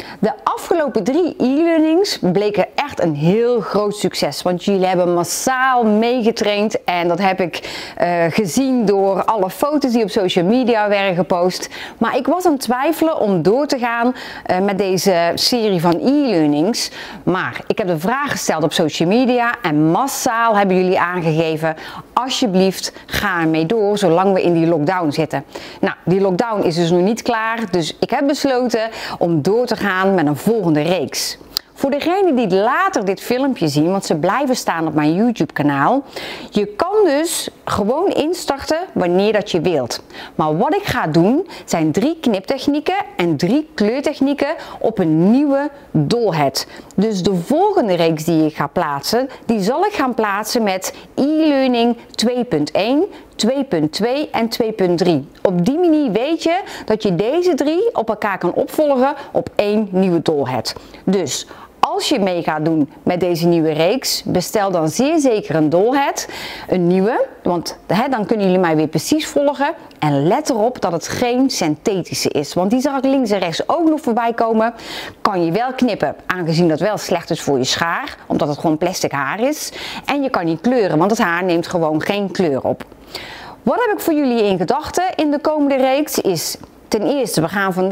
De afgelopen 3 e-learnings bleken echt een heel groot succes, want jullie hebben massaal meegetraind en dat heb ik gezien door alle foto's die op social media werden gepost. Maar ik was aan het twijfelen om door te gaan met deze serie van e-learnings. Maar ik heb de vraag gesteld op social media en massaal hebben jullie aangegeven, alsjeblieft ga ermee door zolang we in die lockdown zitten. Nou, die lockdown is dus nog niet klaar, dus ik heb besloten om door te gaan met een volgende reeks. Voor degenen die later dit filmpje zien, want ze blijven staan op mijn YouTube kanaal, je kan dus gewoon instarten wanneer dat je wilt. Maar wat ik ga doen zijn 3 kniptechnieken en 3 kleurtechnieken op een nieuwe dollhead. Dus de volgende reeks die ik ga plaatsen, die zal ik gaan plaatsen met e-learning 2.1, 2.2 en 2.3. Op die manier weet je dat je deze 3 op elkaar kan opvolgen op 1 nieuwe dollhead. Dus als je mee gaat doen met deze nieuwe reeks, bestel dan zeer zeker een dollhead, een nieuwe, want dan kunnen jullie mij weer precies volgen. En let erop dat het geen synthetische is, want die zag ik links en rechts ook nog voorbij komen. Kan je wel knippen, aangezien dat wel slecht is voor je schaar, omdat het gewoon plastic haar is. En je kan niet kleuren, want het haar neemt gewoon geen kleur op. Wat heb ik voor jullie in gedachten in de komende reeks is... Ten eerste, we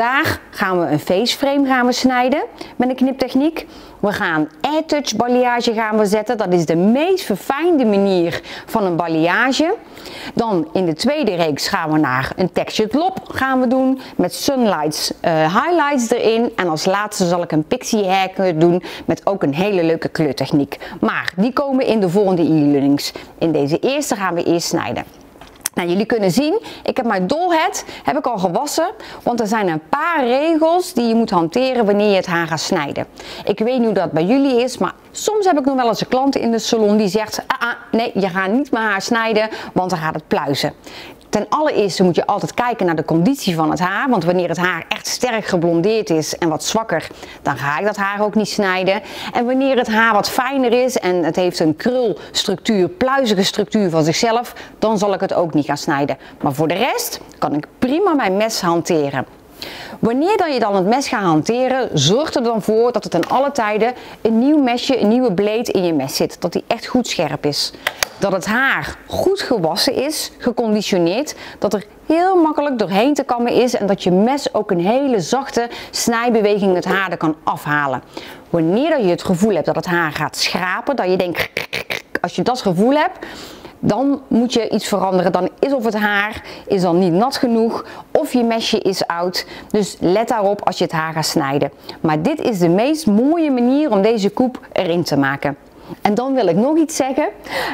gaan een faceframe snijden met een kniptechniek. We gaan AirTouch balayage zetten. Dat is de meest verfijnde manier van een balayage. Dan in de tweede reeks gaan we naar een textured lob doen met sunlights highlights erin. En als laatste zal ik een pixie haircut doen met ook een hele leuke kleurtechniek. Maar die komen in de volgende e-learnings. In deze eerste gaan we eerst snijden. Nou, jullie kunnen zien, ik heb mijn dollhead al gewassen, want er zijn een paar regels die je moet hanteren wanneer je het haar gaat snijden. Ik weet niet hoe dat bij jullie is, maar soms heb ik nog wel eens een klant in de salon die zegt, nee, je gaat niet mijn haar snijden, want dan gaat het pluizen. Ten allereerste moet je altijd kijken naar de conditie van het haar, want wanneer het haar echt sterk geblondeerd is en wat zwakker, dan ga ik dat haar ook niet snijden. En wanneer het haar wat fijner is en het heeft een krulstructuur, pluizige structuur van zichzelf, dan zal ik het ook niet gaan snijden. Maar voor de rest kan ik prima mijn mes hanteren. Wanneer je dan het mes gaat hanteren, zorg er dan voor dat het ten alle tijden een nieuw mesje, een nieuwe blade in je mes zit. Dat die echt goed scherp is. Dat het haar goed gewassen is, geconditioneerd, dat er heel makkelijk doorheen te kammen is en dat je mes ook een hele zachte snijbeweging het haar er kan afhalen. Wanneer je het gevoel hebt dat het haar gaat schrapen, dat je denkt, als je dat gevoel hebt, dan moet je iets veranderen. Dan is of het haar is dan niet nat genoeg of je mesje is oud. Dus let daarop als je het haar gaat snijden. Maar dit is de meest mooie manier om deze coupe erin te maken. En dan wil ik nog iets zeggen.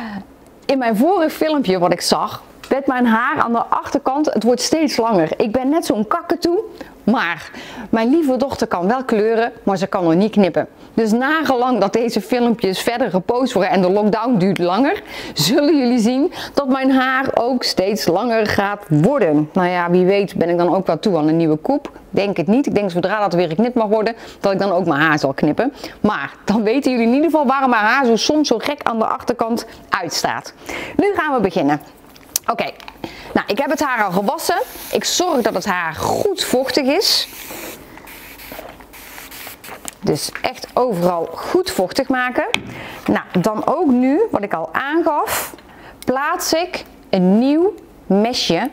In mijn vorige filmpje wat ik zag, werd mijn haar aan de achterkant, het wordt steeds langer. Ik ben net zo'n kakatoe, maar mijn lieve dochter kan wel kleuren, maar ze kan nog niet knippen. Dus nagelang dat deze filmpjes verder gepost worden en de lockdown duurt langer, zullen jullie zien dat mijn haar ook steeds langer gaat worden. Nou ja, wie weet ben ik dan ook wel toe aan een nieuwe coupe. Denk het niet. Ik denk zodra dat weer geknipt mag worden, dat ik dan ook mijn haar zal knippen. Maar dan weten jullie in ieder geval waarom mijn haar soms zo gek aan de achterkant uitstaat. Nu gaan we beginnen. Oké, nou ik heb het haar al gewassen. Ik zorg dat het haar goed vochtig is. Dus echt overal goed vochtig maken. Nou, dan ook nu, wat ik al aangaf, plaats ik een nieuw mesje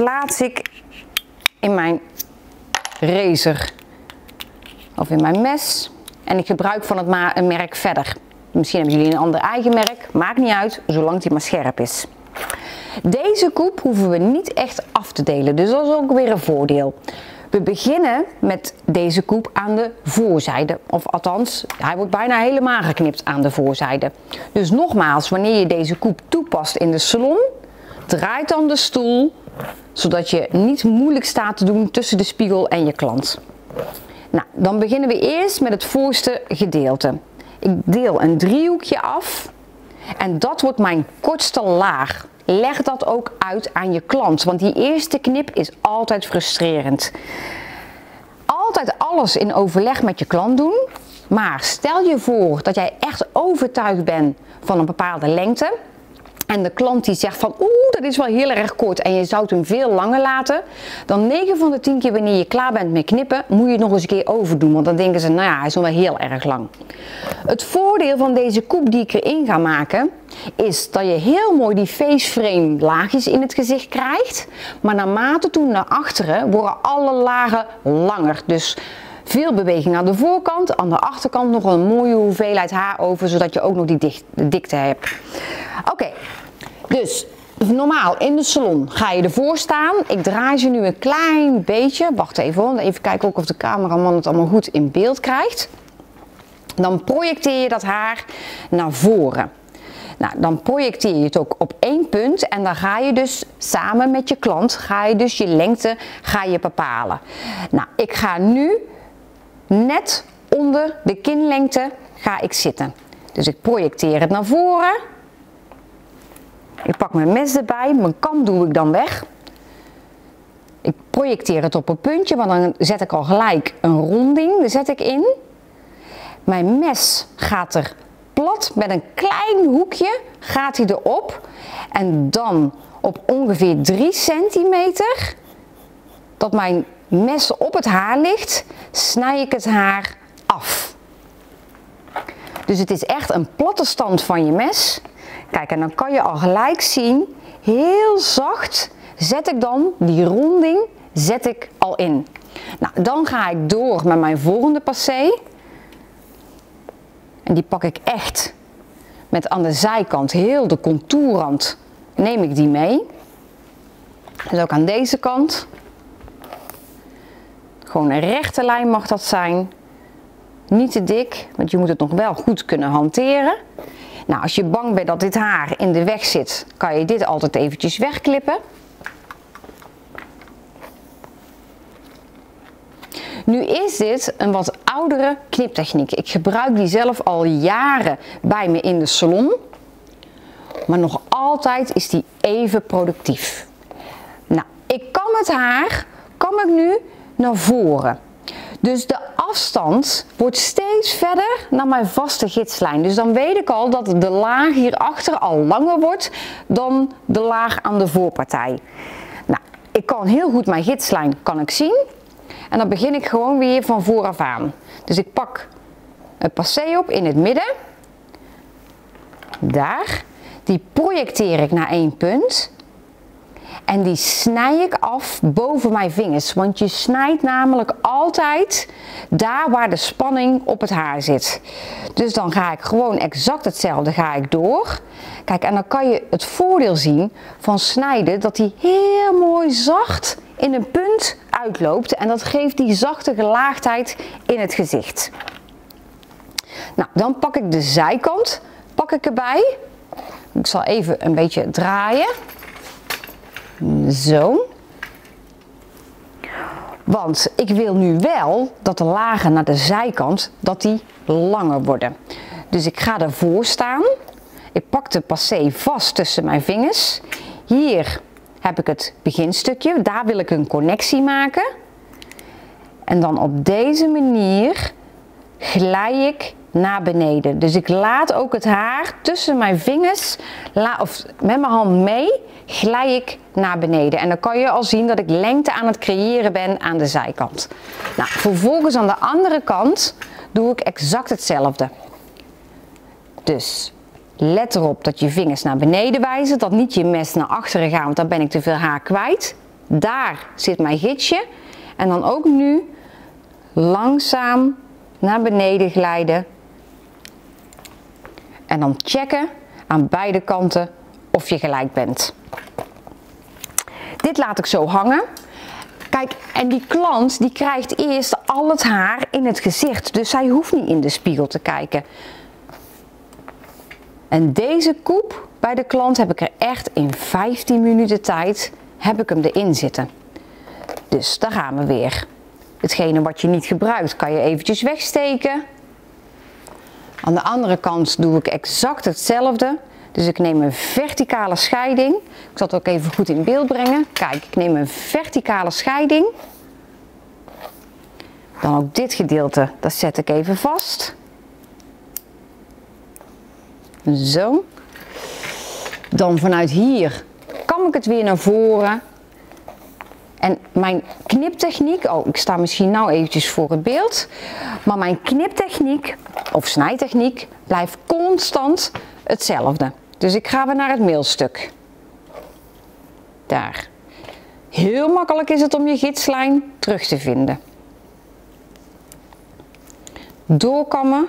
in mijn razor. Of in mijn mes. En ik gebruik van het merk Verder. Misschien hebben jullie een ander eigen merk. Maakt niet uit, zolang die maar scherp is. Deze coupe hoeven we niet echt af te delen. Dus dat is ook weer een voordeel. We beginnen met deze coupe aan de voorzijde. Of althans, hij wordt bijna helemaal geknipt aan de voorzijde. Dus nogmaals, wanneer je deze coupe toepast in de salon, draai dan de stoel, zodat je niet moeilijk staat te doen tussen de spiegel en je klant. Nou, dan beginnen we eerst met het voorste gedeelte. Ik deel een driehoekje af en dat wordt mijn kortste laag. Leg dat ook uit aan je klant, want die eerste knip is altijd frustrerend. Altijd alles in overleg met je klant doen, maar stel je voor dat jij echt overtuigd bent van een bepaalde lengte. en de klant die zegt van dat is wel heel erg kort en je zou hem veel langer laten, dan 9 van de 10 keer wanneer je klaar bent met knippen, moet je het nog eens een keer overdoen, want dan denken ze, nou ja, hij is nog wel heel erg lang. Het voordeel van deze koep die ik erin ga maken, is dat je heel mooi die faceframe laagjes in het gezicht krijgt, maar naarmate toen naar achteren worden alle lagen langer. Dus veel beweging aan de voorkant, aan de achterkant nog een mooie hoeveelheid haar over, zodat je ook nog die dikte hebt. Oké, dus normaal in de salon ga je ervoor staan. Ik draai ze nu een klein beetje. Wacht even hoor, even kijken ook of de cameraman het allemaal goed in beeld krijgt. Dan projecteer je dat haar naar voren. Nou, dan projecteer je het ook op één punt en dan ga je dus samen met je klant, ga je dus je lengte bepalen. Nou, ik ga nu net onder de kinlengte ga ik zitten. Dus ik projecteer het naar voren. Ik pak mijn mes erbij, mijn kam doe ik dan weg. Ik projecteer het op een puntje, want dan zet ik al gelijk een ronding, daar zet ik in. Mijn mes gaat er plat, met een klein hoekje gaat hij erop. En dan op ongeveer 3 centimeter, dat mijn mes op het haar ligt, snij ik het haar af. Dus het is echt een platte stand van je mes. Kijk, en dan kan je al gelijk zien, heel zacht zet ik dan die ronding al in. Nou, dan ga ik door met mijn volgende passé. En die pak ik echt met aan de zijkant, heel de contourrand, neem ik die mee. Dus ook aan deze kant. Gewoon een rechte lijn mag dat zijn. Niet te dik, want je moet het nog wel goed kunnen hanteren. Nou, als je bang bent dat dit haar in de weg zit, kan je dit altijd eventjes wegklippen. Nu is dit een wat oudere kniptechniek. Ik gebruik die zelf al jaren bij me in de salon. Maar nog altijd is die even productief. Nou, ik kam het haar, nu naar voren. Dus de afstand wordt steeds verder naar mijn vaste gidslijn. Dus dan weet ik al dat de laag hierachter al langer wordt dan de laag aan de voorpartij. Nou, ik kan heel goed mijn gidslijn zien. En dan begin ik gewoon weer van vooraf aan. Dus ik pak een passé op in het midden. Daar. Die projecteer ik naar één punt. En die snij ik af boven mijn vingers. Want je snijdt namelijk altijd daar waar de spanning op het haar zit. Dus dan ga ik gewoon exact hetzelfde ga ik door. Kijk, en dan kan je het voordeel zien van snijden dat die heel mooi zacht in een punt uitloopt. En dat geeft die zachte gelaagdheid in het gezicht. Nou, dan pak ik de zijkant erbij. Ik zal even een beetje draaien. Zo. Want ik wil nu wel dat de lagen naar de zijkant, dat die langer worden. Dus ik ga ervoor staan. Ik pak de passé vast tussen mijn vingers. Hier heb ik het beginstukje. Daar wil ik een connectie maken. En dan op deze manier glij ik naar beneden. Dus ik laat ook het haar tussen mijn vingers, of met mijn hand mee, glij ik naar beneden. En dan kan je al zien dat ik lengte aan het creëren ben aan de zijkant. Nou, vervolgens aan de andere kant doe ik exact hetzelfde. Dus let erop dat je vingers naar beneden wijzen, dat niet je mes naar achteren gaat, want dan ben ik te veel haar kwijt. Daar zit mijn gidsje. En dan ook nu langzaam naar beneden glijden. En dan checken aan beide kanten of je gelijk bent. Dit laat ik zo hangen. Kijk, en die klant die krijgt eerst al het haar in het gezicht. Dus zij hoeft niet in de spiegel te kijken. En deze koep bij de klant heb ik er echt in 15 minuten tijd heb ik hem erin zitten. Dus daar gaan we weer. Hetgene wat je niet gebruikt kan je eventjes wegsteken. Aan de andere kant doe ik exact hetzelfde. Dus ik neem een verticale scheiding. Ik zal het ook even goed in beeld brengen. Kijk, ik neem een verticale scheiding. Dan ook dit gedeelte, dat zet ik even vast. Zo. Dan vanuit hier kam ik het weer naar voren. En mijn kniptechniek, oh ik sta misschien nou eventjes voor het beeld, maar mijn kniptechniek of snijtechniek blijft constant hetzelfde. Dus ik ga weer naar het middelstuk. Daar. Heel makkelijk is het om je gidslijn terug te vinden. Doorkammen.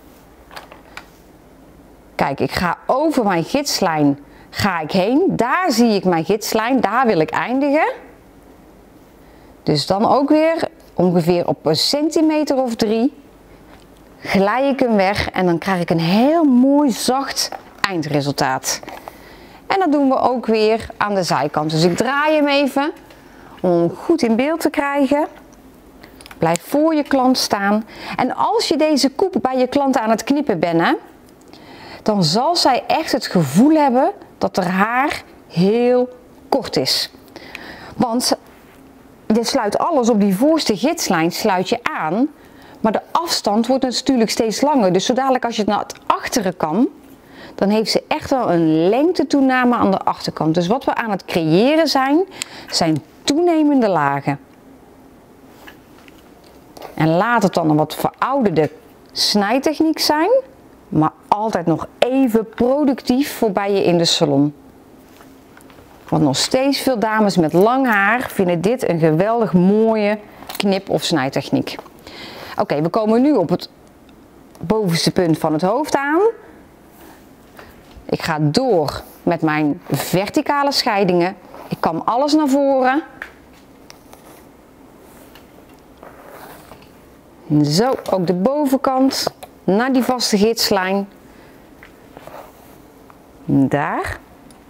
Kijk, ik ga over mijn gidslijn heen. Daar zie ik mijn gidslijn, daar wil ik eindigen. Dus dan ook weer ongeveer op een centimeter of 3 glij ik hem weg en dan krijg ik een heel mooi zacht eindresultaat. En dat doen we ook weer aan de zijkant. Dus ik draai hem even om hem goed in beeld te krijgen. Blijf voor je klant staan. En als je deze koep bij je klant aan het knippen bent, hè, dan zal zij echt het gevoel hebben dat haar haar heel kort is. Want je sluit alles op die voorste gidslijn sluit je aan, maar de afstand wordt natuurlijk steeds langer. Dus zo dadelijk als je het naar het achteren kan, dan heeft ze echt wel een lengtetoename aan de achterkant. Dus wat we aan het creëren zijn toenemende lagen. En laat het dan een wat verouderde snijtechniek zijn, maar altijd nog even productief voor bij je in de salon. Want nog steeds veel dames met lang haar vinden dit een geweldig mooie knip- of snijtechniek. Oké, we komen nu op het bovenste punt van het hoofd aan. Ik ga door met mijn verticale scheidingen. Ik kam alles naar voren. Zo, ook de bovenkant naar die vaste gidslijn. Daar.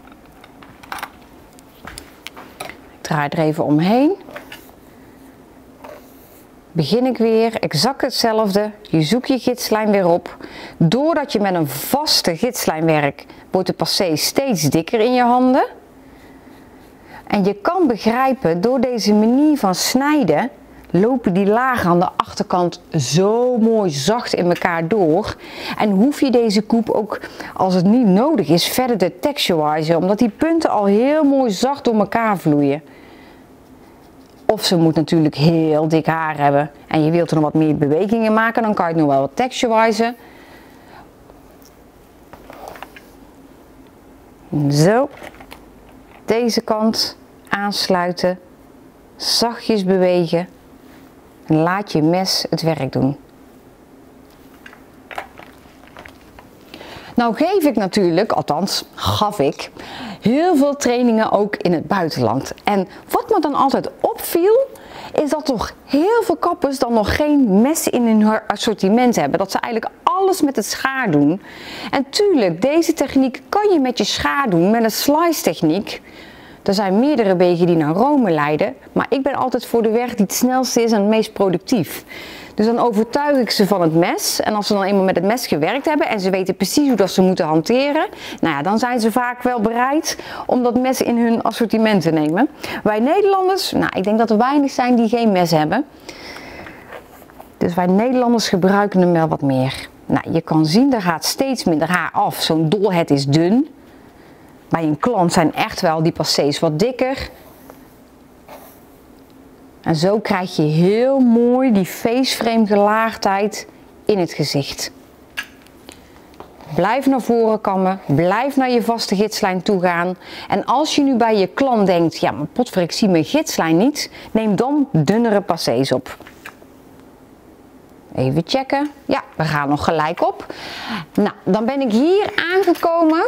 Ik draai er even omheen. Begin ik weer, exact hetzelfde. Je zoekt je gidslijn weer op. Doordat je met een vaste gidslijn werkt, wordt de passé steeds dikker in je handen. En je kan begrijpen, door deze manier van snijden, lopen die lagen aan de achterkant zo mooi zacht in elkaar door. En hoef je deze koep ook, als het niet nodig is, verder te texturizen, omdat die punten al heel mooi zacht door elkaar vloeien. Of ze moet natuurlijk heel dik haar hebben en je wilt er nog wat meer bewegingen maken, dan kan je het nog wel wat texturizen. Zo, deze kant aansluiten, zachtjes bewegen en laat je mes het werk doen. Nou geef ik natuurlijk, althans gaf ik, heel veel trainingen ook in het buitenland. En wat me dan altijd opviel, is dat toch heel veel kappers dan nog geen mes in hun assortiment hebben. Dat ze eigenlijk alles met het schaar doen. En tuurlijk, deze techniek kan je met je schaar doen, met een slice techniek. Er zijn meerdere wegen die naar Rome leiden, maar ik ben altijd voor de weg die het snelste is en het meest productief. Dus dan overtuig ik ze van het mes en als ze dan eenmaal met het mes gewerkt hebben en ze weten precies hoe dat ze moeten hanteren, nou ja, dan zijn ze vaak wel bereid om dat mes in hun assortiment te nemen. Wij Nederlanders, nou ik denk dat er weinig zijn die geen mes hebben. Dus wij Nederlanders gebruiken hem wel wat meer. Nou, je kan zien, er gaat steeds minder haar af. Zo'n dolhet is dun. Bij een klant zijn echt wel die passés wat dikker. En zo krijg je heel mooi die faceframe gelaagdheid in het gezicht. Blijf naar voren kammen, blijf naar je vaste gidslijn toe gaan. En als je nu bij je klant denkt, ja maar potver, ik zie mijn gidslijn niet, neem dan dunnere passés op. Even checken. Ja, we gaan nog gelijk op. Nou, dan ben ik hier aangekomen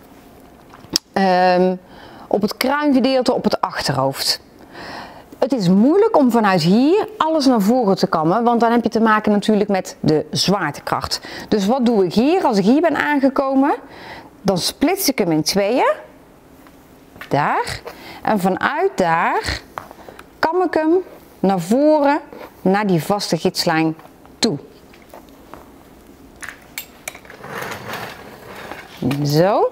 op het kruingedeelte op het achterhoofd. Het is moeilijk om vanuit hier alles naar voren te kammen, want dan heb je te maken natuurlijk met de zwaartekracht. Dus wat doe ik hier? Als ik hier ben aangekomen, dan splits ik hem in tweeën. Daar. En vanuit daar kam ik hem naar voren, naar die vaste gidslijn toe. Zo.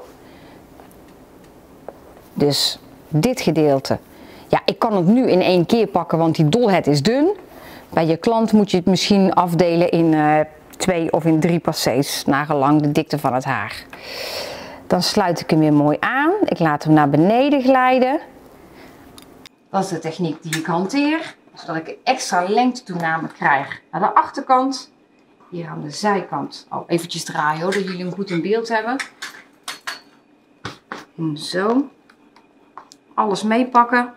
Dus dit gedeelte. Ja, ik kan het nu in één keer pakken, want die dolhet is dun. Bij je klant moet je het misschien afdelen in 2 of in 3 passés, nagelang de dikte van het haar. Dan sluit ik hem weer mooi aan. Ik laat hem naar beneden glijden. Dat is de techniek die ik hanteer. Zodat ik extra lengtetoename krijg naar de achterkant. Hier aan de zijkant. Oh, eventjes draaien hoor, dat jullie hem goed in beeld hebben. En zo. Alles meepakken.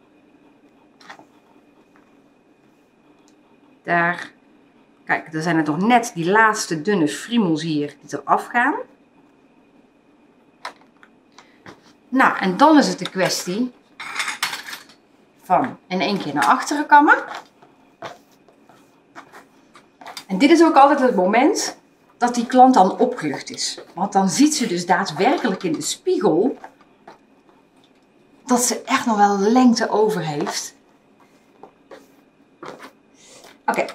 Daar. Kijk, er zijn er toch net die laatste dunne friemels hier die eraf gaan. Nou, en dan is het de kwestie van in één keer naar achteren kammen. En dit is ook altijd het moment dat die klant dan opgelucht is. Want dan ziet ze dus daadwerkelijk in de spiegel dat ze echt nog wel lengte over heeft. Oké.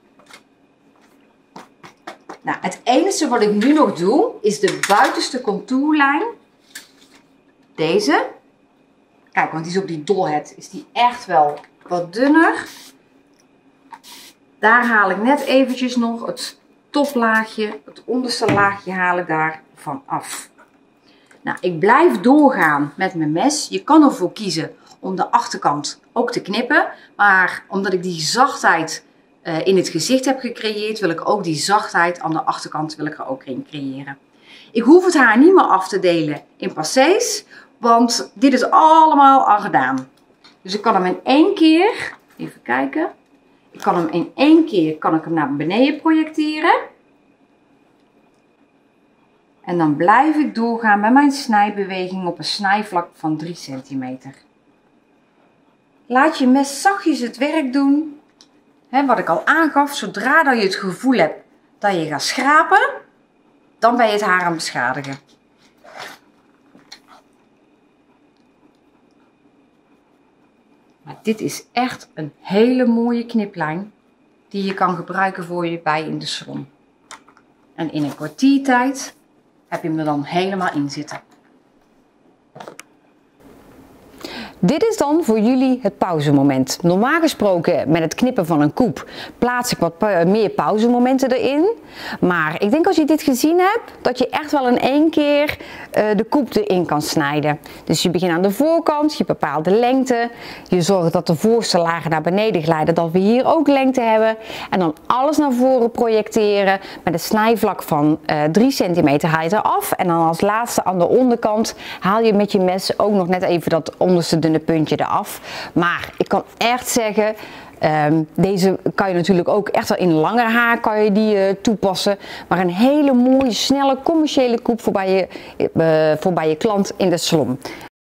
Nou, het enige wat ik nu nog doe is de buitenste contourlijn. Deze. Kijk, want die is op die dolhead. Is die echt wel wat dunner. Daar haal ik net eventjes nog het toplaagje, het onderste laagje haal ik daarvan af. Nou, ik blijf doorgaan met mijn mes. Je kan ervoor kiezen om de achterkant ook te knippen. Maar omdat ik die zachtheid in het gezicht heb gecreëerd, wil ik ook die zachtheid aan de achterkant er ook in creëren. Ik hoef het haar niet meer af te delen in passés, want dit is allemaal al gedaan. Dus ik kan hem in één keer, even kijken, ik kan hem in één keer naar beneden projecteren. En dan blijf ik doorgaan met mijn snijbeweging op een snijvlak van 3 centimeter. Laat je mes zachtjes het werk doen. Wat ik al aangaf, zodra dat je het gevoel hebt dat je gaat schrapen, dan ben je het haar aan het beschadigen. Maar dit is echt een hele mooie kniplijn die je kan gebruiken voor je bij in de salon. En in een kwartiertijd heb je hem er dan helemaal in zitten. Dit is dan voor jullie het pauzemoment. Normaal gesproken met het knippen van een koep plaats ik wat meer pauzemomenten erin. Maar ik denk als je dit gezien hebt, dat je echt wel in één keer de koep erin kan snijden. Dus je begint aan de voorkant, je bepaalt de lengte. Je zorgt dat de voorste lagen naar beneden glijden, dat we hier ook lengte hebben. En dan alles naar voren projecteren. Met een snijvlak van 3 centimeter haal je eraf. En dan als laatste aan de onderkant haal je met je mes ook nog net even dat onderste dunne puntje eraf. Maar ik kan echt zeggen, deze kan je natuurlijk ook echt wel in langer haar kan je die toepassen. Maar een hele mooie, snelle, commerciële koep voor bij je klant in de salon.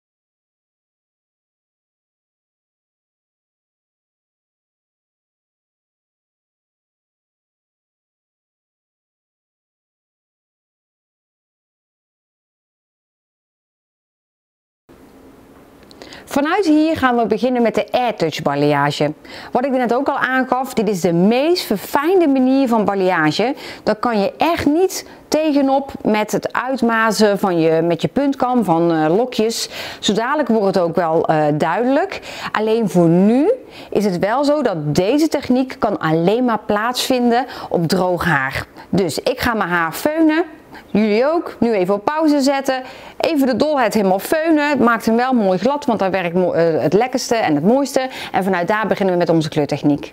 Vanuit hier gaan we beginnen met de AirTouch balayage. Wat ik net ook al aangaf, dit is de meest verfijnde manier van balayage. Daar kan je echt niet tegenop met het uitmazen van met je puntkam van lokjes. Zo dadelijk wordt het ook wel duidelijk. Alleen voor nu is het wel zo dat deze techniek kan alleen maar plaatsvinden op droog haar. Dus ik ga mijn haar feunen. Jullie ook. Nu even op pauze zetten. Even de dolhead helemaal feunen. Het maakt hem wel mooi glad, want daar werkt het lekkerste en het mooiste. En vanuit daar beginnen we met onze kleurtechniek.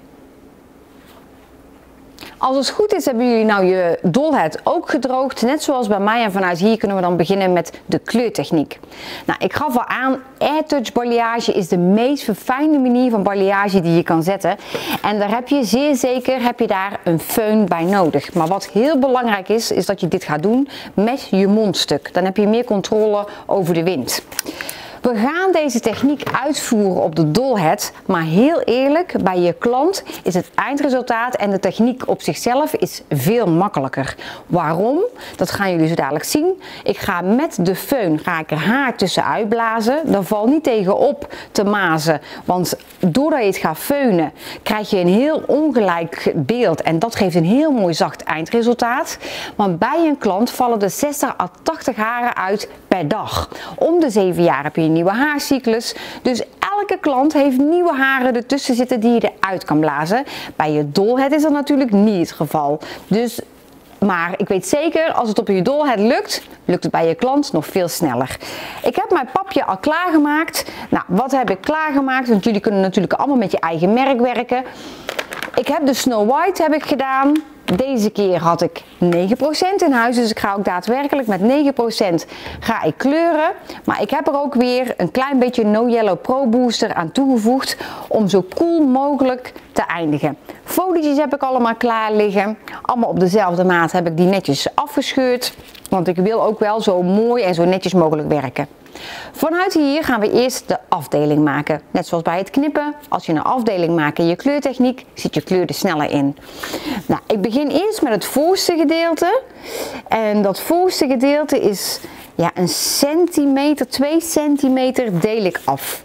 Als het goed is, hebben jullie nou je dolhead ook gedroogd, net zoals bij mij. En vanuit hier kunnen we dan beginnen met de kleurtechniek. Nou, ik gaf al aan, AirTouch balayage is de meest verfijnde manier van balayage die je kan zetten. En daar heb je zeer zeker daar een föhn bij nodig. Maar wat heel belangrijk is dat je dit gaat doen met je mondstuk. Dan heb je meer controle over de wind. We gaan deze techniek uitvoeren op de dolhead, maar heel eerlijk, bij je klant is het eindresultaat en de techniek op zichzelf is veel makkelijker. Waarom? Dat gaan jullie zo dadelijk zien. Ik ga met de föhn er haar tussenuit blazen. Daar valt niet tegenop te mazen, want doordat je het gaat feunen krijg je een heel ongelijk beeld en dat geeft een heel mooi zacht eindresultaat. Want bij een klant vallen er 60 à 80 haren uit per dag. Om de 7 jaar heb je een nieuwe haarcyclus. Dus elke klant heeft nieuwe haren ertussen zitten die je eruit kan blazen. Bij je dolhead is dat natuurlijk niet het geval. Dus Maar ik weet zeker, als het op je dolhead lukt, lukt het bij je klant nog veel sneller. Ik heb mijn papje al klaargemaakt. Nou, wat heb ik klaargemaakt? Want jullie kunnen natuurlijk allemaal met je eigen merk werken. Ik heb de Snow White heb ik gedaan. Deze keer had ik 9% in huis, dus ik ga ook daadwerkelijk met 9% ga ik kleuren. Maar ik heb er ook weer een klein beetje No Yellow Pro Booster aan toegevoegd om zo cool mogelijk te eindigen. Folietjes heb ik allemaal klaar liggen. Allemaal op dezelfde maat heb ik die netjes afgescheurd. Want ik wil ook wel zo mooi en zo netjes mogelijk werken. Vanuit hier gaan we eerst de afdeling maken. Net zoals bij het knippen. Als je een afdeling maakt in je kleurtechniek, zit je kleur er sneller in. Nou, ik begin eerst met het voorste gedeelte. En dat voorste gedeelte is ja, 1 centimeter, 2 centimeter deel ik af.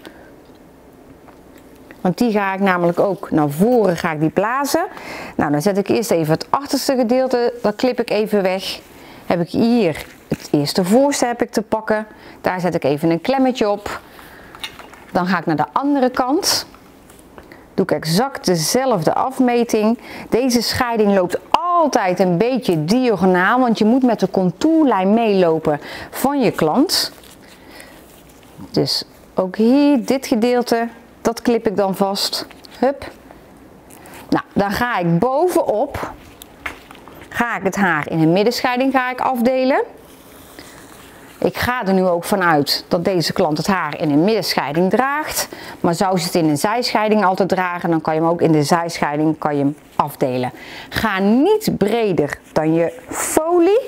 Want die ga ik namelijk ook naar voren ga ik die plaatsen. Nou, dan zet ik eerst even het achterste gedeelte, dat klip ik even weg. Heb ik hier het eerste voorste heb ik te pakken. Daar zet ik even een klemmetje op. Dan ga ik naar de andere kant. Doe ik exact dezelfde afmeting. Deze scheiding loopt altijd een beetje diagonaal, want je moet met de contourlijn meelopen van je klant. Dus ook hier, dit gedeelte, dat klip ik dan vast. Hup. Nou, dan ga ik bovenop, ga ik het haar in een middenscheiding ga ik afdelen. Ik ga er nu ook vanuit dat deze klant het haar in een middenscheiding draagt. Maar zou ze het in een zijscheiding altijd dragen, dan kan je hem ook in de zijscheiding kan je hem afdelen. Ga niet breder dan je folie.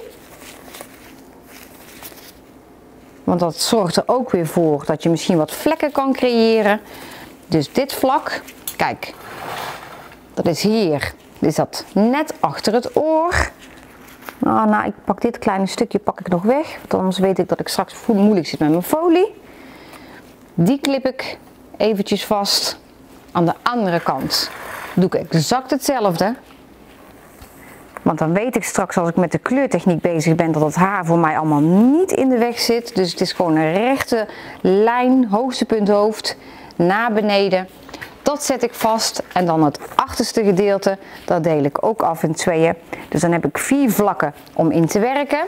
Want dat zorgt er ook weer voor dat je misschien wat vlekken kan creëren. Dus dit vlak, kijk, dat is hier. Is dat net achter het oor. Nou, ik pak dit kleine stukje pak ik nog weg, want anders weet ik dat ik straks moeilijk zit met mijn folie. Die klip ik eventjes vast. Aan de andere kant doe ik exact hetzelfde. Want dan weet ik straks als ik met de kleurtechniek bezig ben dat het haar voor mij allemaal niet in de weg zit. Dus het is gewoon een rechte lijn, hoogste punt hoofd, naar beneden. Dat zet ik vast en dan het achterste gedeelte, dat deel ik ook af in tweeën. Dus dan heb ik 4 vlakken om in te werken.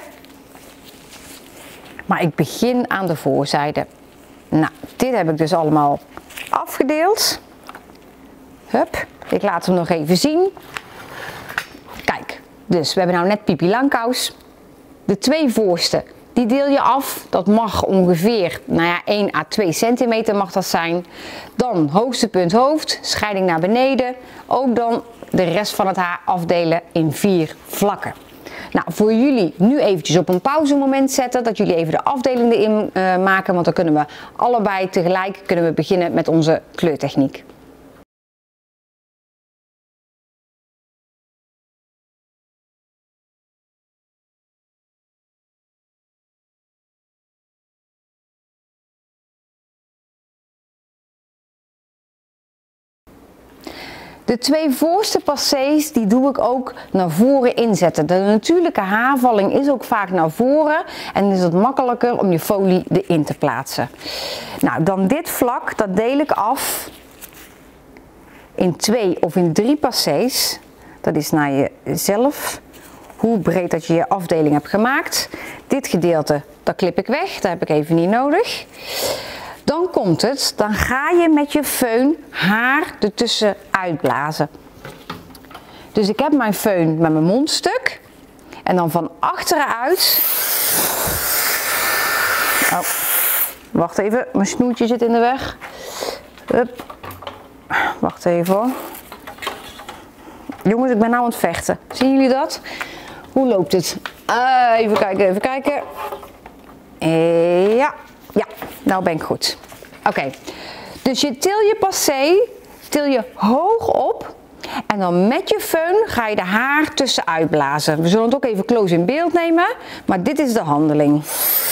Maar ik begin aan de voorzijde. Nou, dit heb ik dus allemaal afgedeeld. Hup, ik laat hem nog even zien. Kijk, dus we hebben nou net Pipi Langkous. De 2 voorste, die deel je af. Dat mag ongeveer, nou ja, 1 à 2 centimeter mag dat zijn. Dan hoogste punt hoofd, scheiding naar beneden. Ook dan de rest van het haar afdelen in 4 vlakken. Nou, voor jullie nu eventjes op een pauzemoment zetten, dat jullie even de afdeling erin maken, want dan kunnen we allebei tegelijk beginnen met onze kleurtechniek. De 2 voorste passés die doe ik ook naar voren inzetten. De natuurlijke haarvalling is ook vaak naar voren en is het makkelijker om je folie erin te plaatsen. Nou, dan dit vlak, dat deel ik af in 2 of in 3 passés. Dat is naar jezelf, hoe breed dat je je afdeling hebt gemaakt. Dit gedeelte, dat klip ik weg, dat heb ik even niet nodig. Dan komt het, dan ga je met je föhn haar ertussen uitblazen. Dus ik heb mijn föhn met mijn mondstuk en dan van achteruit. Oh, wacht even, mijn snoertje zit in de weg. Hup. Wacht even hoor. Jongens, ik ben nou aan het vechten. Zien jullie dat? Hoe loopt het? Even kijken, even kijken. Ja. Ja, nou ben ik goed. Oké, dus je til je passé, til je hoog op en dan met je föhn ga je de haar tussenuit blazen. We zullen het ook even close in beeld nemen, maar dit is de handeling.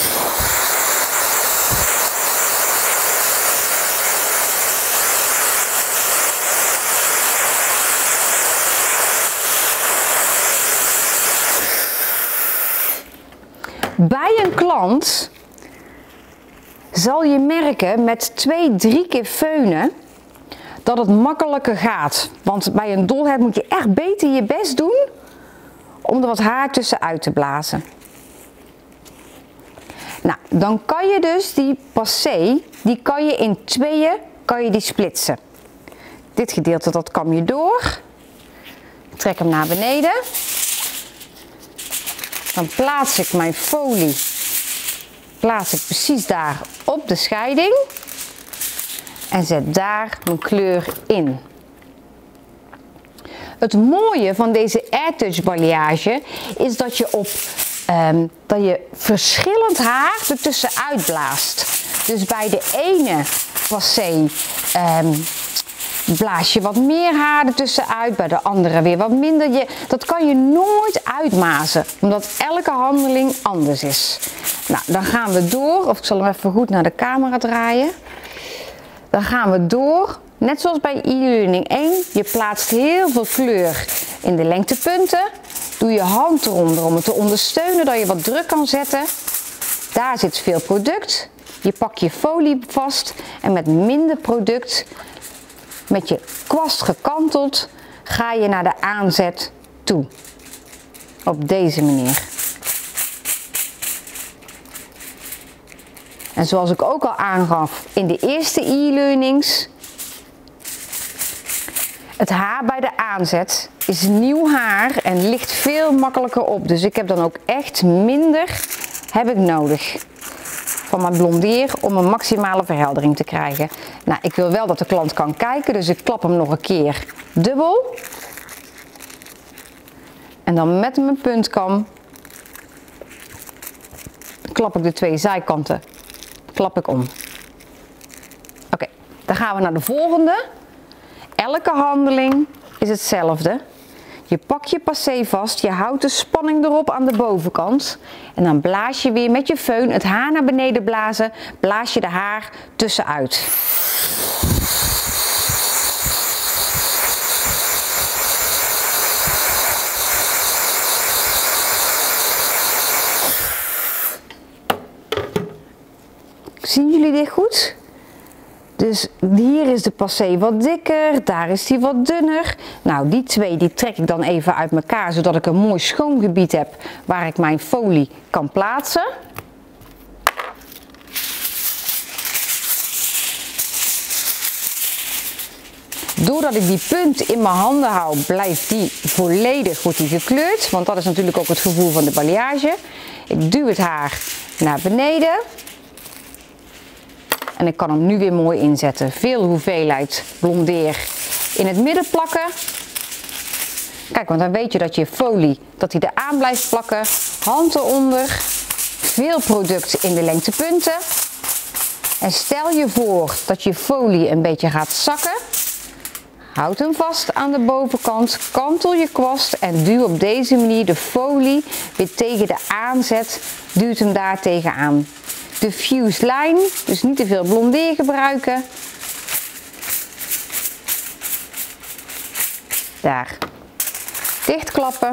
Bij een klant zal je merken met 2-3 keer föhnen dat het makkelijker gaat. Want bij een dolhead moet je echt beter je best doen om er wat haar tussenuit te blazen. Nou, dan kan je dus die passé, die kan je in tweeën splitsen. Dit gedeelte dat kam je door. Trek hem naar beneden. Dan plaats ik mijn folie precies daar op de scheiding. En zet daar mijn kleur in. Het mooie van deze AirTouch balayage is dat je verschillend haar ertussen uitblaast. Dus bij de ene passé blaas je wat meer haar ertussen uit, bij de andere weer wat minder. Dat kan je nooit uitmazen, omdat elke handeling anders is. Nou, dan gaan we door, of ik zal hem even goed naar de camera draaien. Dan gaan we door, net zoals bij e-learning 1. Je plaatst heel veel kleur in de lengtepunten. Doe je hand eronder om het te ondersteunen, dat je wat druk kan zetten. Daar zit veel product. Je pakt je folie vast en met minder product, met je kwast gekanteld, ga je naar de aanzet toe. Op deze manier. En zoals ik ook al aangaf in de eerste e-learnings, het haar bij de aanzet is nieuw haar en ligt veel makkelijker op. Dus ik heb dan ook echt minder nodig van mijn blondeer om een maximale verheldering te krijgen. Nou, ik wil wel dat de klant kan kijken, dus ik klap hem nog een keer dubbel. En dan met mijn puntkam klap ik de twee zijkanten om. Oké, dan gaan we naar de volgende. Elke handeling is hetzelfde. Je pakt je passé vast, je houdt de spanning erop aan de bovenkant en dan blaas je weer met je föhn het haar naar beneden blazen, blaas je de haar tussenuit. Zien jullie dit goed? Dus hier is de passé wat dikker, daar is die wat dunner. Nou, die twee die trek ik dan even uit elkaar, zodat ik een mooi schoon gebied heb waar ik mijn folie kan plaatsen. Doordat ik die punt in mijn handen hou, blijft die volledig wordt die gekleurd. Want dat is natuurlijk ook het gevoel van de balayage. Ik duw het haar naar beneden. En ik kan hem nu weer mooi inzetten. Veel hoeveelheid blondeer in het midden plakken. Kijk, want dan weet je dat je folie, dat die eraan blijft plakken. Hand eronder. Veel product in de lengtepunten. En stel je voor dat je folie een beetje gaat zakken. Houd hem vast aan de bovenkant. Kantel je kwast en duw op deze manier de folie weer tegen de aanzet. Duwt hem daar tegenaan. Diffused line, dus niet te veel blondeer gebruiken. Daar. Dichtklappen.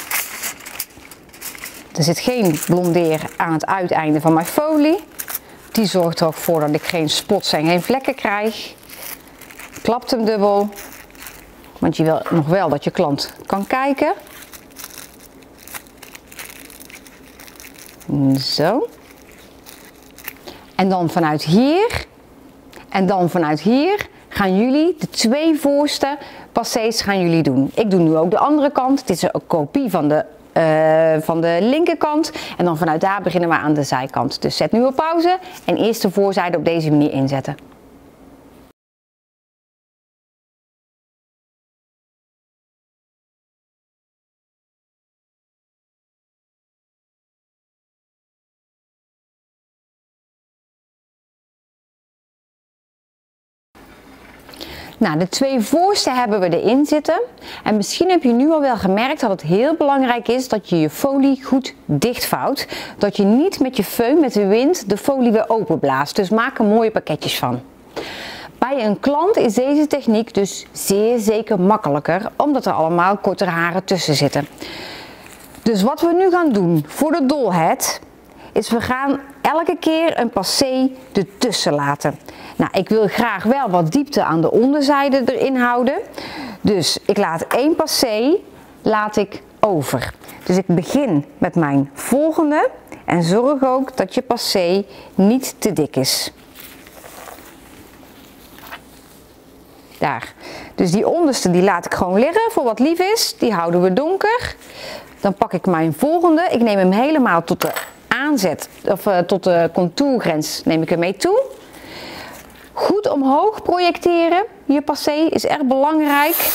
Er zit geen blondeer aan het uiteinde van mijn folie. Die zorgt er ook voor dat ik geen spots en geen vlekken krijg. Klapt hem dubbel. Want je wil nog wel dat je klant kan kijken. Zo. En dan vanuit hier gaan jullie de twee voorste passés gaan jullie doen. Ik doe nu ook de andere kant. Dit is een kopie van de linkerkant. En dan vanuit daar beginnen we aan de zijkant. Dus zet nu op pauze en eerst de voorzijde op deze manier inzetten. Nou, de twee voorste hebben we erin zitten. En misschien heb je nu al wel gemerkt dat het heel belangrijk is dat je je folie goed dichtvouwt. Dat je niet met je föhn, met de wind, de folie weer openblaast. Dus maak er mooie pakketjes van. Bij een klant is deze techniek dus zeer zeker makkelijker, omdat er allemaal kortere haren tussen zitten. Dus wat we nu gaan doen voor de dollhead, is we gaan elke keer een passé ertussen laten. Nou, ik wil graag wel wat diepte aan de onderzijde erin houden. Dus ik laat één passé over. Dus ik begin met mijn volgende en zorg ook dat je passé niet te dik is. Daar. Dus die onderste die laat ik gewoon liggen voor wat lief is. Die houden we donker. Dan pak ik mijn volgende. Ik neem hem helemaal tot de aanzet, of tot de contourgrens neem ik hem mee toe. Goed omhoog projecteren. Je passé is erg belangrijk.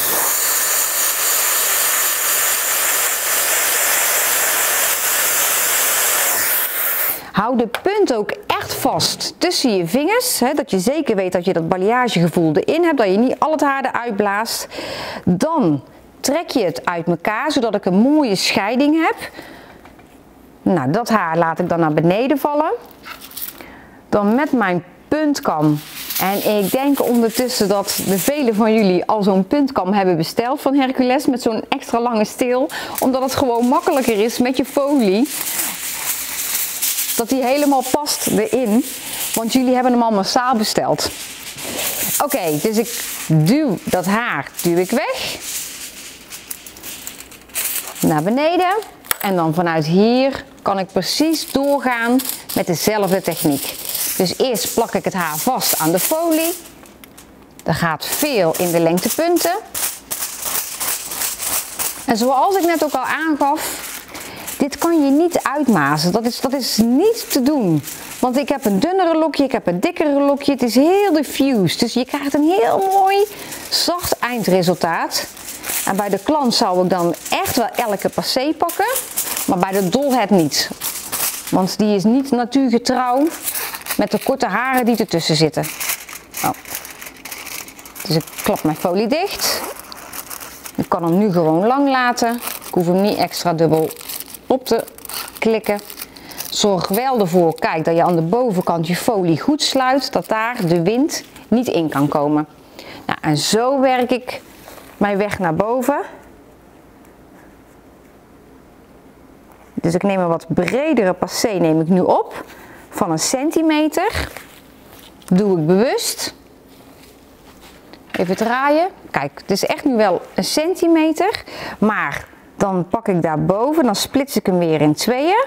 Hou de punt ook echt vast tussen je vingers, hè, dat je zeker weet dat je dat balayagegevoel erin hebt, dat je niet al het haar eruit blaast. Dan trek je het uit elkaar, zodat ik een mooie scheiding heb. Nou, dat haar laat ik dan naar beneden vallen. Dan met mijn puntkam, en ik denk ondertussen dat de velen van jullie al zo'n puntkam hebben besteld van Hercules met zo'n extra lange steel, omdat het gewoon makkelijker is met je folie. Dat die helemaal past erin, want jullie hebben hem al massaal besteld. Oké, dus ik duw dat haar weg naar beneden en dan vanuit hier kan ik precies doorgaan met dezelfde techniek. Dus eerst plak ik het haar vast aan de folie. Er gaat veel in de lengtepunten. En zoals ik net ook al aangaf, dit kan je niet uitmazen, dat is niet te doen. Want ik heb een dunnere lokje, ik heb een dikkere lokje, het is heel diffused. Dus je krijgt een heel mooi zacht eindresultaat. En bij de klant zou ik dan echt wel elke passé pakken, maar bij de dollhead niet. Want die is niet natuurgetrouw met de korte haren die ertussen zitten. Oh. Dus ik klap mijn folie dicht. Ik kan hem nu gewoon lang laten. Ik hoef hem niet extra dubbel op te klikken. Zorg wel ervoor, kijk, dat je aan de bovenkant je folie goed sluit, dat daar de wind niet in kan komen. Nou, en zo werk ik mijn weg naar boven. Dus ik neem een wat bredere passé neem ik nu op, van 1 centimeter. Doe ik bewust. Even draaien. Kijk, het is echt nu wel 1 centimeter, maar dan pak ik daarboven, dan splits ik hem weer in tweeën.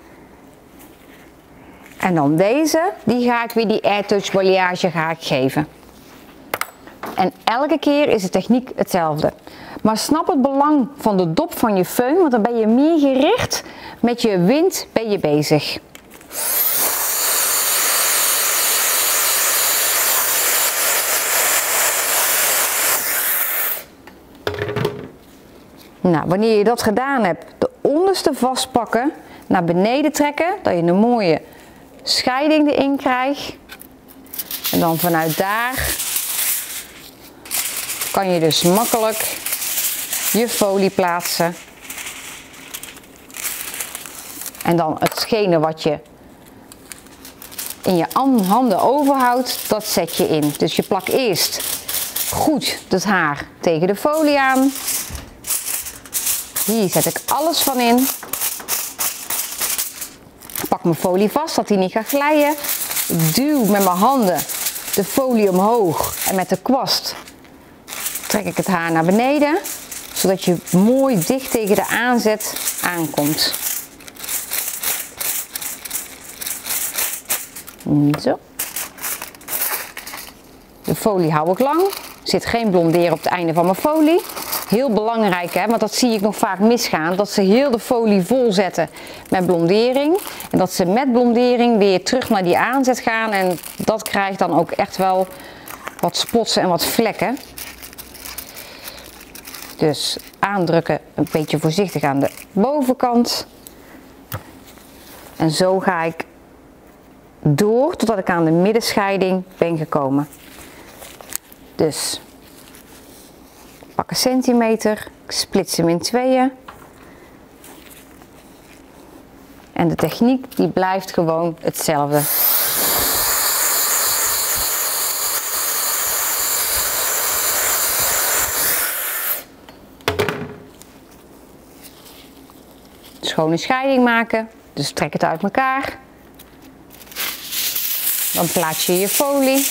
En dan deze, die ga ik weer die AirTouch balayage geven. En elke keer is de techniek hetzelfde. Maar snap het belang van de dop van je föhn, want dan ben je meer gericht met je wind ben je bezig. Nou, wanneer je dat gedaan hebt, de onderste vastpakken, naar beneden trekken, dat je een mooie scheiding erin krijgt. En dan vanuit daar kan je dus makkelijk je folie plaatsen. En dan hetgene wat je in je handen overhoudt, dat zet je in. Dus je plakt eerst goed het haar tegen de folie aan. Hier zet ik alles van in. Ik pak mijn folie vast, dat hij niet gaat glijden. Ik duw met mijn handen de folie omhoog en met de kwast trek ik het haar naar beneden, zodat je mooi dicht tegen de aanzet aankomt. Zo. De folie hou ik lang. Er zit geen blonderen op het einde van mijn folie. Heel belangrijk, hè, want dat zie ik nog vaak misgaan, dat ze heel de folie vol zetten met blondering. En dat ze met blondering weer terug naar die aanzet gaan en dat krijgt dan ook echt wel wat spotsen en wat vlekken. Dus aandrukken, een beetje voorzichtig aan de bovenkant. En zo ga ik door totdat ik aan de middenscheiding ben gekomen. Dus pak 1 centimeter, ik splits hem in tweeën. En de techniek die blijft gewoon hetzelfde. Schone scheiding maken, dus trek het uit elkaar. Dan plaats je je folie.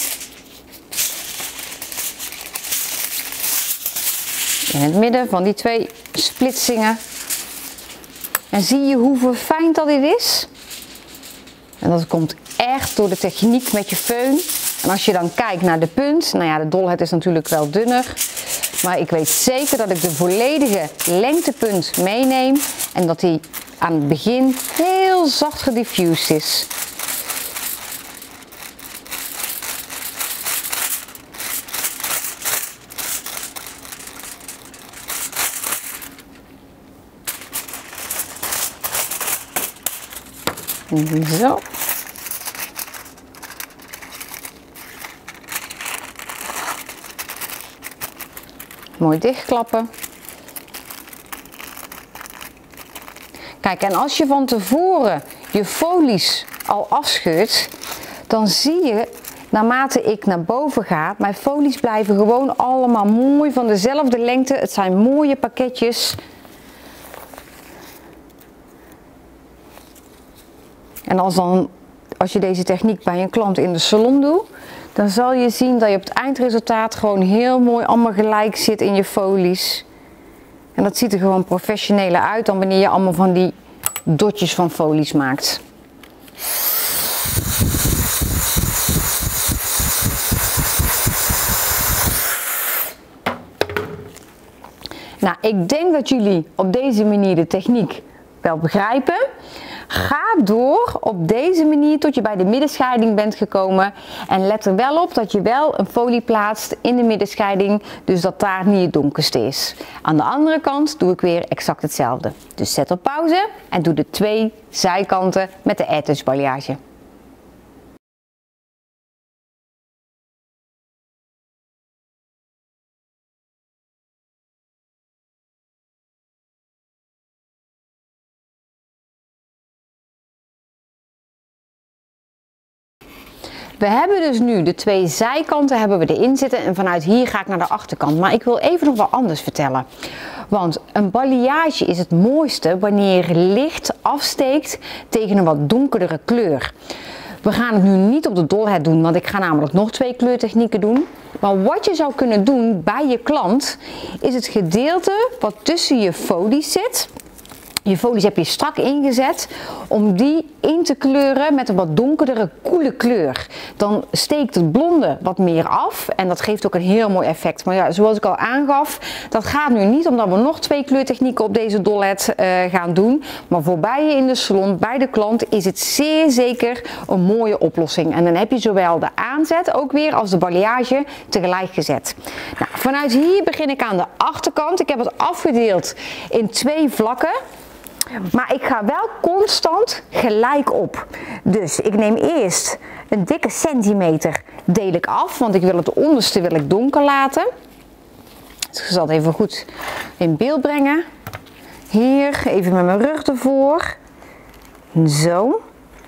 In het midden van die twee splitsingen. En zie je hoe verfijnd dat dit is? En dat komt echt door de techniek met je föhn. En als je dan kijkt naar de punt, nou ja, de dolheid is natuurlijk wel dunner. Maar ik weet zeker dat ik de volledige lengtepunt meeneem. En dat die aan het begin heel zacht gediffused is. Zo. Mooi dichtklappen. Kijk, en als je van tevoren je folies al afscheurt, dan zie je, naarmate ik naar boven ga, mijn folies blijven gewoon allemaal mooi van dezelfde lengte. Het zijn mooie pakketjes. En als je deze techniek bij een klant in de salon doet, dan zal je zien dat je op het eindresultaat gewoon heel mooi allemaal gelijk zit in je folies. En dat ziet er gewoon professioneler uit dan wanneer je allemaal van die dotjes van folies maakt. Nou, ik denk dat jullie op deze manier de techniek wel begrijpen. Ga door op deze manier tot je bij de middenscheiding bent gekomen. En let er wel op dat je wel een folie plaatst in de middenscheiding. Dus dat daar niet het donkerste is. Aan de andere kant doe ik weer exact hetzelfde. Dus zet op pauze en doe de 2 zijkanten met de AirTouch balayage. We hebben dus nu de 2 zijkanten hebben we erin zitten en vanuit hier ga ik naar de achterkant. Maar ik wil even nog wat anders vertellen. Want een balayage is het mooiste wanneer licht afsteekt tegen een wat donkerdere kleur. We gaan het nu niet op de dolheid doen, want ik ga namelijk nog 2 kleurtechnieken doen. Maar wat je zou kunnen doen bij je klant is het gedeelte wat tussen je folies zit. Je folies heb je strak ingezet om die in te kleuren met een wat donkerdere, koele kleur. Dan steekt het blonde wat meer af en dat geeft ook een heel mooi effect. Maar ja, zoals ik al aangaf, dat gaat nu niet omdat we nog 2 kleurtechnieken op deze dolheid gaan doen. Maar voorbij je in de salon, bij de klant, is het zeer zeker een mooie oplossing. En dan heb je zowel de aanzet ook weer als de balayage tegelijk gezet. Nou, vanuit hier begin ik aan de achterkant. Ik heb het afgedeeld in 2 vlakken. Maar ik ga wel constant gelijk op. Dus ik neem eerst een dikke centimeter deel ik af. Want ik wil het onderste donker laten. Dus ik zal het even goed in beeld brengen. Hier, even met mijn rug ervoor. Zo.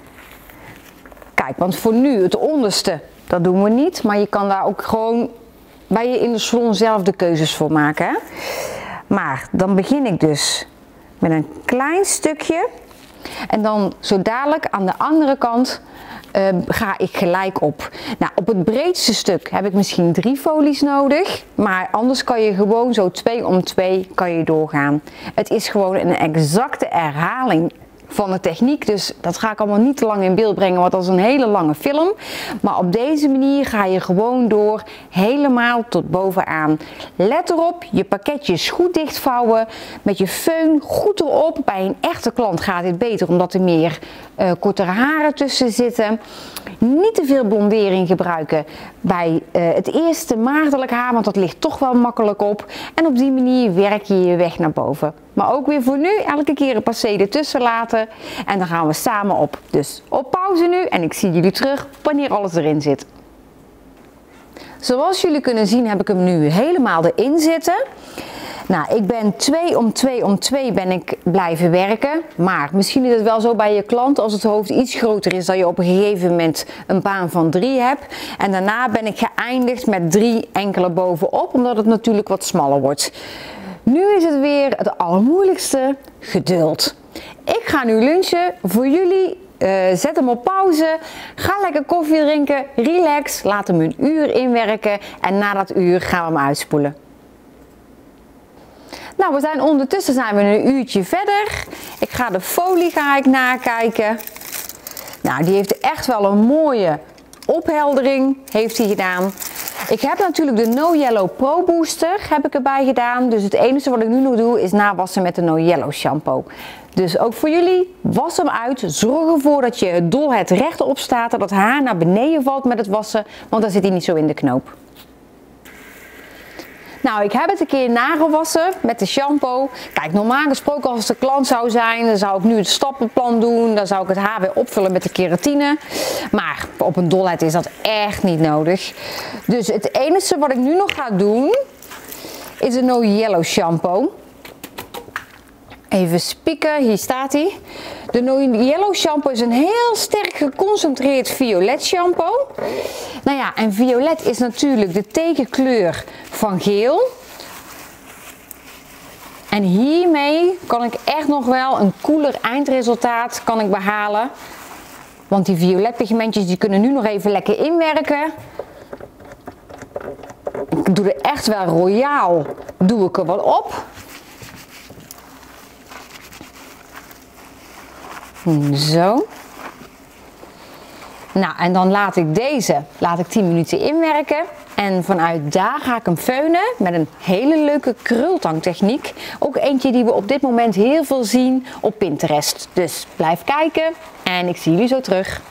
Kijk, want voor nu het onderste, dat doen we niet. Maar je kan daar ook gewoon bij je in de salon zelf de keuzes voor maken. Hè? Maar dan begin ik dus met een klein stukje en dan zo dadelijk aan de andere kant ga ik gelijk op. Nou, op het breedste stuk heb ik misschien 3 folies nodig, maar anders kan je gewoon zo 2 om 2 kan je doorgaan. Het is gewoon een exacte herhaling van de techniek, dus dat ga ik allemaal niet te lang in beeld brengen, want dat is een hele lange film. Maar op deze manier ga je gewoon door helemaal tot bovenaan. Let erop, je pakketjes goed dichtvouwen, met je föhn goed erop. Bij een echte klant gaat dit beter omdat er meer kortere haren tussen zitten. Niet te veel blondering gebruiken bij het eerste maagdelijk haar, want dat ligt toch wel makkelijk op. En op die manier werk je je weg naar boven. Maar ook weer voor nu elke keer een passé ertussen laten en dan gaan we samen op. Dus op pauze nu en ik zie jullie terug wanneer alles erin zit. Zoals jullie kunnen zien heb ik hem nu helemaal erin zitten. Nou, ik ben 2 om 2 om 2 ben ik blijven werken. Maar misschien is het wel zo bij je klant als het hoofd iets groter is dat je op een gegeven moment een baan van 3 hebt. En daarna ben ik geëindigd met 3 enkele bovenop, omdat het natuurlijk wat smaller wordt. Nu is het weer het allermoeilijkste, geduld. Ik ga nu lunchen voor jullie. Zet hem op pauze, ga lekker koffie drinken, relax, laat hem een uur inwerken en na dat uur gaan we hem uitspoelen. Nou, ondertussen zijn we een uurtje verder. Ik ga de folie nakijken. Nou, die heeft echt wel een mooie opheldering, heeft hij gedaan. Ik heb natuurlijk de No Yellow Pro Booster heb ik erbij gedaan. Dus het enige wat ik nu nog doe is nawassen met de No Yellow shampoo. Dus ook voor jullie, was hem uit. Zorg ervoor dat je dolhead rechtop staat, dat het haar naar beneden valt met het wassen, want dan zit hij niet zo in de knoop. Nou, ik heb het een keer nagewassen met de shampoo. Kijk, normaal gesproken als de klant zou zijn, dan zou ik nu het stappenplan doen. Dan zou ik het haar weer opvullen met de keratine. Maar op een dolhead is dat echt niet nodig. Dus het enige wat ik nu nog ga doen, is een No Yellow shampoo. Even spieken, hier staat hij. De No Yellow shampoo is een heel sterk geconcentreerd violet shampoo. Nou ja, en violet is natuurlijk de tegenkleur van geel. En hiermee kan ik echt nog wel een cooler eindresultaat behalen. Want die violet pigmentjes die kunnen nu nog even lekker inwerken. Ik doe er echt wel royaal, doe ik er wat op. Zo. Nou, en dan laat ik deze 10 minuten inwerken. En vanuit daar ga ik hem feunen met een hele leuke krultangtechniek. Ook eentje die we op dit moment heel veel zien op Pinterest. Dus blijf kijken en ik zie jullie zo terug.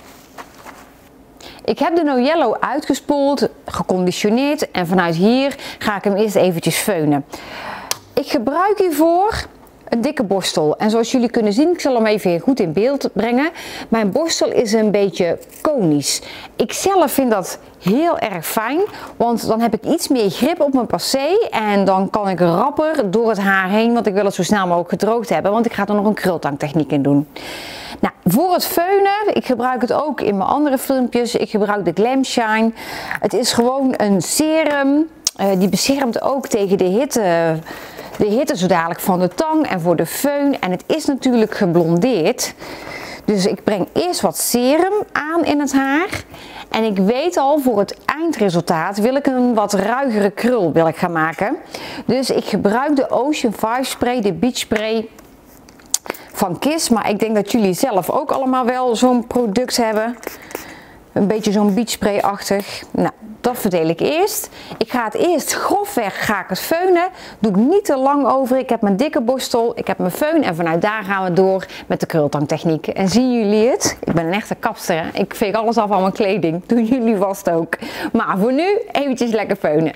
Ik heb de No Yellow uitgespoeld, geconditioneerd en vanuit hier ga ik hem eerst eventjes feunen. Ik gebruik hiervoor een dikke borstel. En zoals jullie kunnen zien, ik zal hem even goed in beeld brengen. Mijn borstel is een beetje konisch. Ik zelf vind dat heel erg fijn, want dan heb ik iets meer grip op mijn passé en dan kan ik rapper door het haar heen, want ik wil het zo snel mogelijk gedroogd hebben, want ik ga er nog een krultangtechniek in doen. Nou, voor het feunen, ik gebruik het ook in mijn andere filmpjes, ik gebruik de Glam Shine. Het is gewoon een serum, die beschermt ook tegen de hitte zo dadelijk van de tang en voor de föhn. En het is natuurlijk geblondeerd. Dus ik breng eerst wat serum aan in het haar. En ik weet al, voor het eindresultaat wil ik een wat ruigere krul gaan maken. Dus ik gebruik de Ocean 5 spray, de beach spray van Kiss. Maar ik denk dat jullie zelf ook allemaal wel zo'n product hebben. Een beetje zo'n beach spray-achtig. Nou, dat verdeel ik eerst. Ik ga het eerst grofweg feunen. Doe ik niet te lang over. Ik heb mijn dikke borstel, ik heb mijn föhn en vanuit daar gaan we door met de krultangtechniek. En zien jullie het? Ik ben een echte kapster. Hè? Ik veeg alles af aan mijn kleding. Doen jullie vast ook. Maar voor nu eventjes lekker feunen.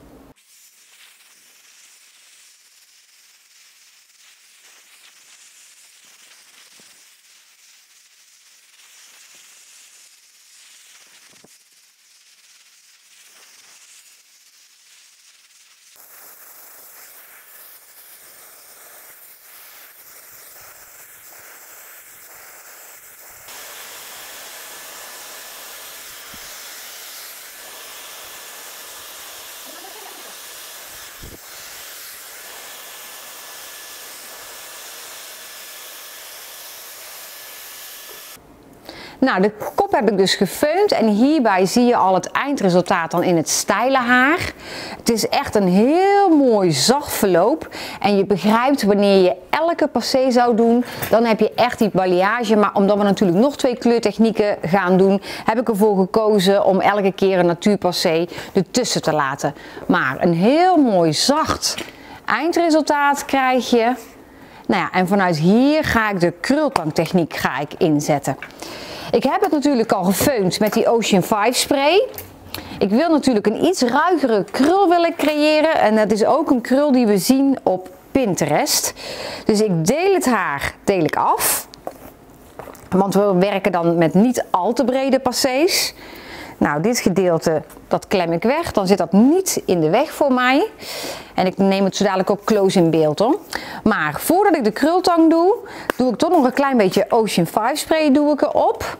Nou, de kop heb ik dus gefeund en hierbij zie je al het eindresultaat dan in het steile haar. Het is echt een heel mooi zacht verloop en je begrijpt wanneer je elke passé zou doen, dan heb je echt die balayage. Maar omdat we natuurlijk nog 2 kleurtechnieken gaan doen, heb ik ervoor gekozen om elke keer een natuurpassé ertussen te laten. Maar een heel mooi zacht eindresultaat krijg je. Nou ja, en vanuit hier ga ik de krultangtechniek inzetten. Ik heb het natuurlijk al gefeund met die Ocean 5 spray. Ik wil natuurlijk een iets ruigere krul creëren. En dat is ook een krul die we zien op Pinterest. Dus ik deel het haar af. Want we werken dan met niet al te brede passés. Nou, dit gedeelte, dat klem ik weg. Dan zit dat niet in de weg voor mij. En ik neem het zo dadelijk ook close in beeld hoor. Maar voordat ik de krultang doe, doe ik toch nog een klein beetje Ocean 5 spray erop.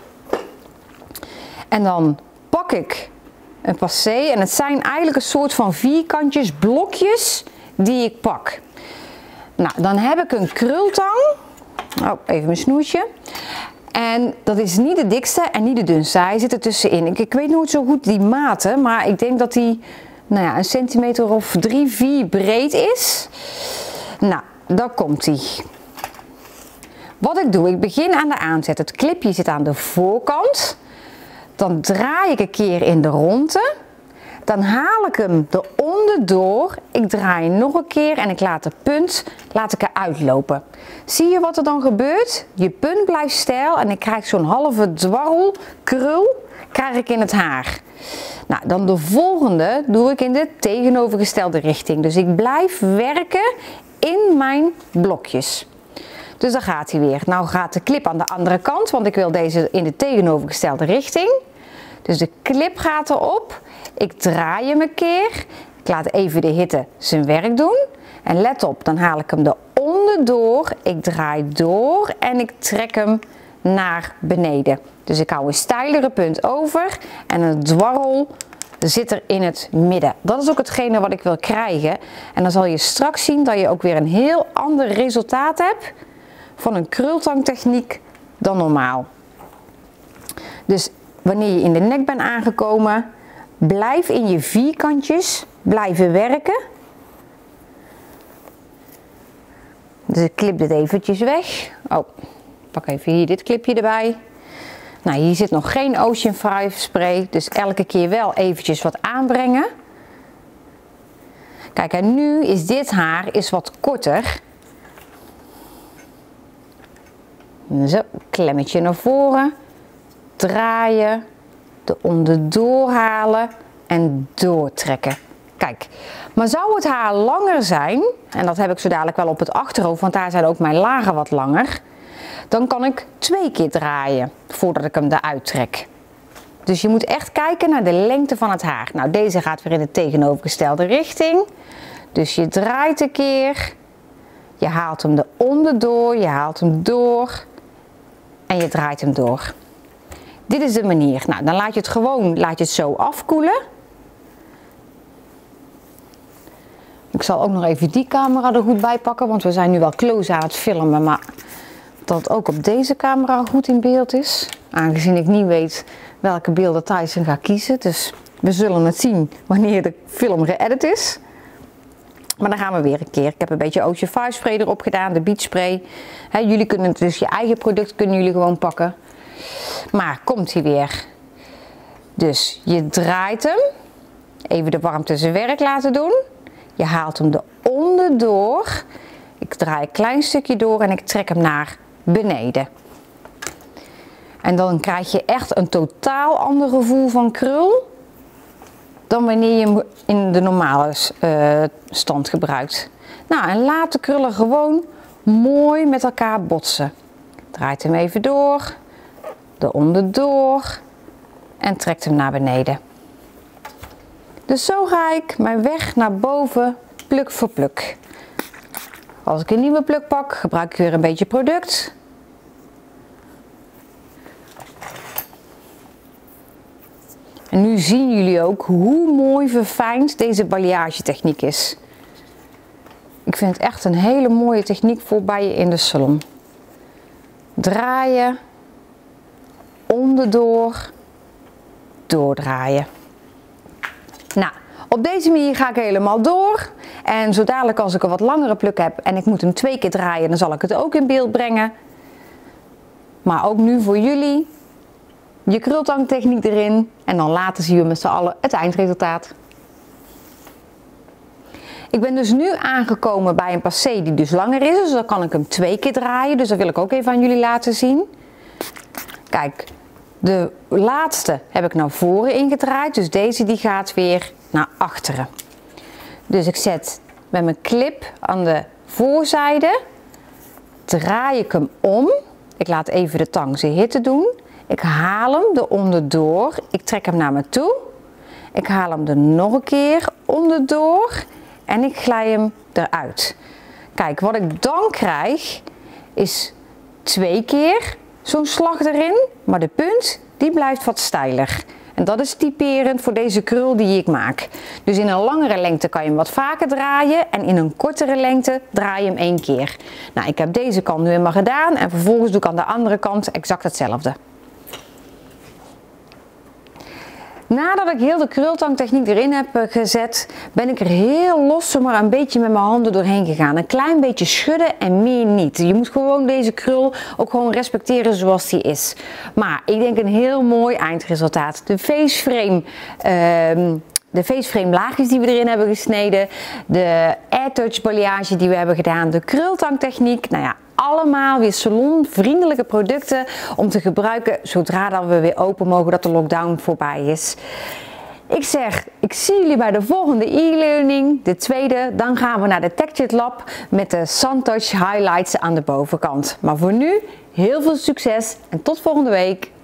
En dan pak ik een passé. En het zijn eigenlijk een soort van vierkantjes, blokjes die ik pak. Nou, dan heb ik een krultang. Oh, even mijn snoertje. En dat is niet de dikste en niet de dunste. Hij zit er tussenin. Ik weet nooit zo goed die maten, maar ik denk dat die nou ja, een centimeter of 3, 4 breed is. Nou, daar komt hij. Wat ik doe, ik begin aan de aanzet. Het clipje zit aan de voorkant. Dan draai ik een keer in de ronde. Dan haal ik hem eronder door. Ik draai nog een keer en ik laat de punt eruit lopen. Zie je wat er dan gebeurt? Je punt blijft stijl en ik krijg zo'n halve dwarrelkrul krijg ik in het haar. Nou, dan de volgende doe ik in de tegenovergestelde richting. Dus ik blijf werken in mijn blokjes. Dus daar gaat hij weer. Nou gaat de clip aan de andere kant, want ik wil deze in de tegenovergestelde richting. Dus de clip gaat erop. Ik draai hem een keer. Ik laat even de hitte zijn werk doen. En let op, dan haal ik hem eronder door. Ik draai door en ik trek hem naar beneden. Dus ik hou een steilere punt over en een dwarrel zit er in het midden. Dat is ook hetgene wat ik wil krijgen. En dan zal je straks zien dat je ook weer een heel ander resultaat hebt van een krultangtechniek dan normaal. Dus wanneer je in de nek bent aangekomen, blijf in je vierkantjes blijven werken. Dus ik klip dit eventjes weg. Oh, pak even hier dit clipje erbij. Nou, hier zit nog geen Ocean Fry spray, dus elke keer wel eventjes wat aanbrengen. Kijk, en nu is dit haar wat korter. Zo, klemmetje naar voren, draaien, eronder doorhalen en doortrekken. Kijk, maar zou het haar langer zijn, en dat heb ik zo dadelijk wel op het achterhoofd, want daar zijn ook mijn lagen wat langer, dan kan ik 2 keer draaien voordat ik hem eruit trek. Dus je moet echt kijken naar de lengte van het haar. Nou, deze gaat weer in de tegenovergestelde richting. Dus je draait een keer, je haalt hem eronder door, je haalt hem door en je draait hem door. Dit is de manier. Nou, dan laat je het zo afkoelen. Ik zal ook nog even die camera er goed bij pakken, want we zijn nu wel close aan het filmen, maar dat het ook op deze camera goed in beeld is. Aangezien ik niet weet welke beelden Tyson gaat kiezen, dus we zullen het zien wanneer de film geëdit is. Maar dan gaan we weer een keer. Ik heb een beetje Ocean Fry spray erop gedaan, de beach spray. Jullie kunnen dus je eigen product kunnen jullie gewoon pakken. Maar komt hij weer. Dus je draait hem. Even de warmte zijn werk laten doen. Je haalt hem eronder door. Ik draai een klein stukje door en ik trek hem naar beneden. En dan krijg je echt een totaal ander gevoel van krul dan wanneer je hem in de normale stand gebruikt. Nou, en laat de krullen gewoon mooi met elkaar botsen. Draait hem even door, eronder door en trekt hem naar beneden. Dus zo ga ik mijn weg naar boven pluk voor pluk. Als ik een nieuwe pluk pak, gebruik ik weer een beetje product. En nu zien jullie ook hoe mooi verfijnd deze balayage techniek is. Ik vind het echt een hele mooie techniek voor bij je in de salon. Draaien, onderdoor, doordraaien. Nou, op deze manier ga ik helemaal door. En zo dadelijk als ik een wat langere pluk heb en ik moet hem 2 keer draaien, dan zal ik het ook in beeld brengen. Maar ook nu voor jullie, je krultangtechniek erin en dan later zien we met z'n allen het eindresultaat. Ik ben dus nu aangekomen bij een passé die dus langer is, dus dan kan ik hem 2 keer draaien. Dus dat wil ik ook even aan jullie laten zien. Kijk, de laatste heb ik naar voren ingedraaid, dus deze die gaat weer naar achteren. Dus ik zet met mijn clip aan de voorzijde, draai ik hem om. Ik laat even de tang zijn hitte doen. Ik haal hem er onderdoor. Ik trek hem naar me toe. Ik haal hem er nog een keer onderdoor. En ik glij hem eruit. Kijk, wat ik dan krijg is 2 keer zo'n slag erin. Maar de punt die blijft wat steiler. En dat is typerend voor deze krul die ik maak. Dus in een langere lengte kan je hem wat vaker draaien. En in een kortere lengte draai je hem 1 keer. Nou, ik heb deze kant nu helemaal gedaan. En vervolgens doe ik aan de andere kant exact hetzelfde. Nadat ik heel de krultangtechniek erin heb gezet, ben ik er heel los zomaar een beetje met mijn handen doorheen gegaan. Een klein beetje schudden en meer niet. Je moet gewoon deze krul ook gewoon respecteren zoals die is. Maar ik denk een heel mooi eindresultaat. De faceframe laagjes die we erin hebben gesneden, de AirTouch balayage die we hebben gedaan, de krultangtechniek, nou ja, allemaal weer salonvriendelijke producten om te gebruiken zodra dat we weer open mogen, dat de lockdown voorbij is. Ik zeg, ik zie jullie bij de volgende e-learning, de tweede. Dan gaan we naar de Textured Lab met de Suntouch highlights aan de bovenkant. Maar voor nu, heel veel succes en tot volgende week.